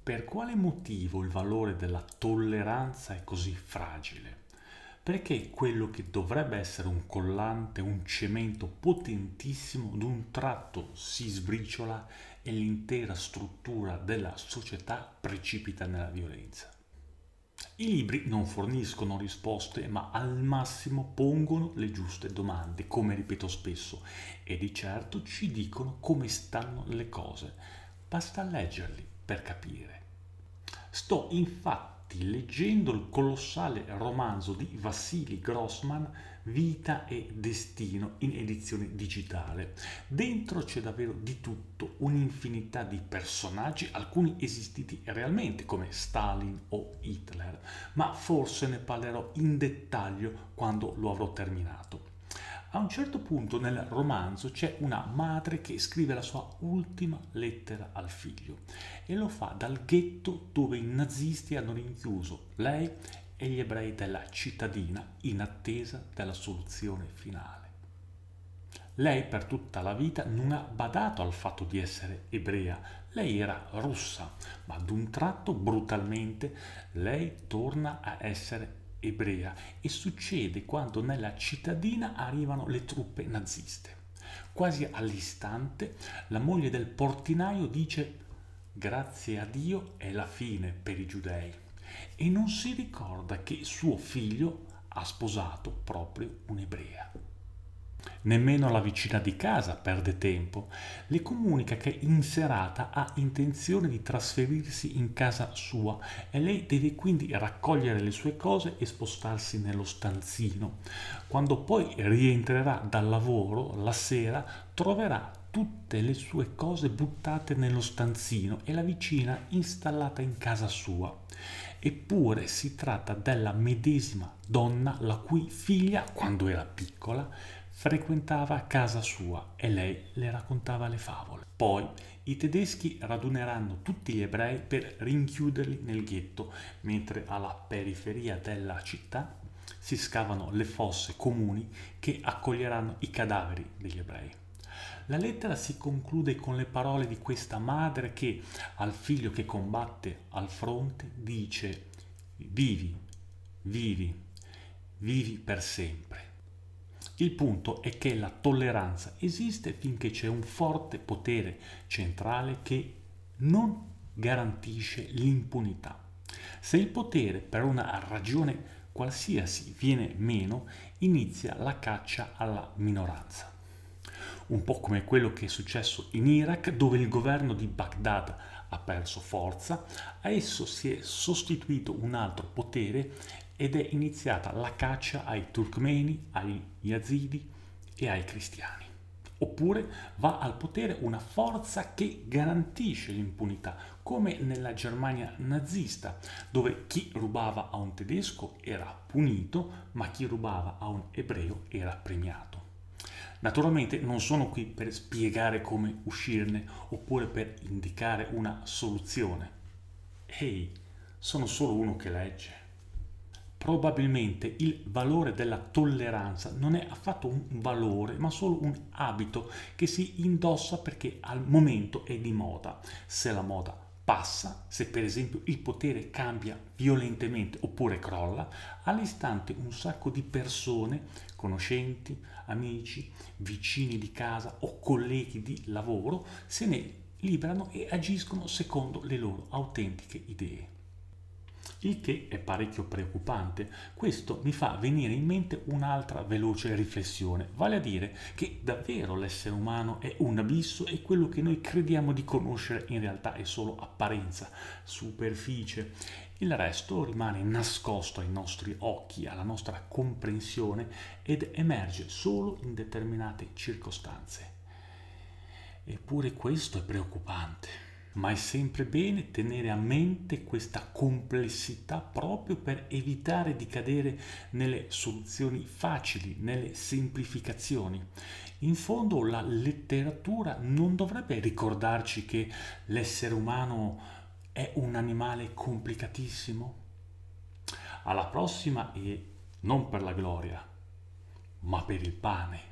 Per quale motivo il valore della tolleranza è così fragile? Perché quello che dovrebbe essere un collante, un cemento potentissimo, d'un tratto si sbriciola e l'intera struttura della società precipita nella violenza. I libri non forniscono risposte, ma al massimo pongono le giuste domande, come ripeto spesso, e di certo ci dicono come stanno le cose. Basta leggerli per capire. Sto infatti leggendo il colossale romanzo di Vassili Grossman, Vita e Destino, in edizione digitale. Dentro c'è davvero di tutto, un'infinità di personaggi, alcuni esistiti realmente come Stalin o Hitler, ma forse ne parlerò in dettaglio quando lo avrò terminato. A un certo punto nel romanzo c'è una madre che scrive la sua ultima lettera al figlio e lo fa dal ghetto dove i nazisti hanno rinchiuso lei e gli ebrei della cittadina in attesa della soluzione finale. Lei per tutta la vita non ha badato al fatto di essere ebrea, lei era russa, ma ad un tratto brutalmente lei torna a essere ebrea e succede quando nella cittadina arrivano le truppe naziste. Quasi all'istante la moglie del portinaio dice grazie a Dio è la fine per i giudei e non si ricorda che suo figlio ha sposato proprio un'ebrea. Nemmeno la vicina di casa perde tempo. Le comunica che in serata ha intenzione di trasferirsi in casa sua e lei deve quindi raccogliere le sue cose e spostarsi nello stanzino. Quando poi rientrerà dal lavoro la sera troverà tutte le sue cose buttate nello stanzino e la vicina installata in casa sua. Eppure si tratta della medesima donna la cui figlia, quando era piccola, frequentava casa sua e lei le raccontava le favole. Poi i tedeschi raduneranno tutti gli ebrei per rinchiuderli nel ghetto, mentre alla periferia della città si scavano le fosse comuni che accoglieranno i cadaveri degli ebrei. La lettera si conclude con le parole di questa madre che al figlio che combatte al fronte dice vivi, vivi, vivi per sempre. Il punto è che la tolleranza esiste finché c'è un forte potere centrale che non garantisce l'impunità. Se il potere per una ragione qualsiasi viene meno, inizia la caccia alla minoranza. Un po' come quello che è successo in Iraq, dove il governo di Baghdad ha perso forza, a esso si è sostituito un altro potere ed è iniziata la caccia ai turkmeni, ai yazidi e ai cristiani. Oppure va al potere una forza che garantisce l'impunità, come nella Germania nazista, dove chi rubava a un tedesco era punito, ma chi rubava a un ebreo era premiato. Naturalmente non sono qui per spiegare come uscirne oppure per indicare una soluzione. Ehi, sono solo uno che legge. Probabilmente il valore della tolleranza non è affatto un valore, ma solo un abito che si indossa perché al momento è di moda. Se la moda passa, se per esempio il potere cambia violentemente oppure crolla, all'istante un sacco di persone, conoscenti, amici, vicini di casa o colleghi di lavoro, se ne liberano e agiscono secondo le loro autentiche idee. Il che è parecchio preoccupante. Questo mi fa venire in mente un'altra veloce riflessione, vale a dire che davvero l'essere umano è un abisso e quello che noi crediamo di conoscere in realtà è solo apparenza, superficie. Il resto rimane nascosto ai nostri occhi, alla nostra comprensione ed emerge solo in determinate circostanze. Eppure questo è preoccupante. Ma è sempre bene tenere a mente questa complessità proprio per evitare di cadere nelle soluzioni facili, nelle semplificazioni. In fondo la letteratura non dovrebbe ricordarci che l'essere umano è un animale complicatissimo? Alla prossima e non per la gloria, ma per il pane.